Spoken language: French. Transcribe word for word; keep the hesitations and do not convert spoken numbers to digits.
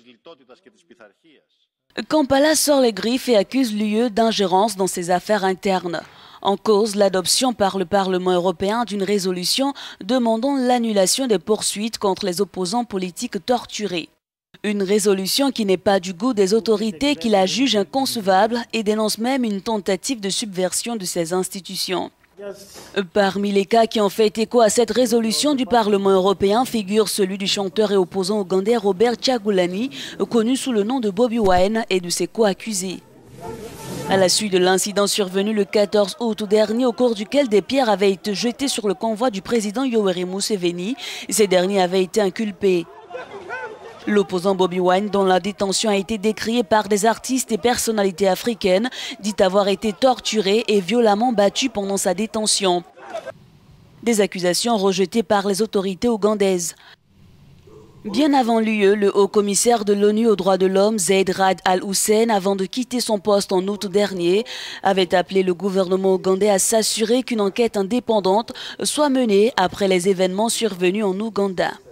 Kampala sort les griffes et accuse l'U E d'ingérence dans ses affaires internes. En cause, l'adoption par le Parlement européen d'une résolution demandant l'annulation des poursuites contre les opposants politiques torturés. Une résolution qui n'est pas du goût des autorités qui la jugent inconcevable et dénonce même une tentative de subversion de ces institutions. Parmi les cas qui ont fait écho à cette résolution du Parlement européen figure celui du chanteur et opposant ougandais Robert Kyagulanyi, connu sous le nom de Bobi Wine, et de ses co-accusés. À la suite de l'incident survenu le quatorze août dernier, au cours duquel des pierres avaient été jetées sur le convoi du président Yoweri Museveni, ces derniers avaient été inculpés. L'opposant Bobi Wine, dont la détention a été décriée par des artistes et personnalités africaines, dit avoir été torturé et violemment battu pendant sa détention. Des accusations rejetées par les autorités ougandaises. Bien avant l'U E, le haut-commissaire de l'ONU aux droits de l'homme, Zeid Ra'ad al-Hussein, avant de quitter son poste en août dernier, avait appelé le gouvernement ougandais à s'assurer qu'une enquête indépendante soit menée après les événements survenus en Ouganda.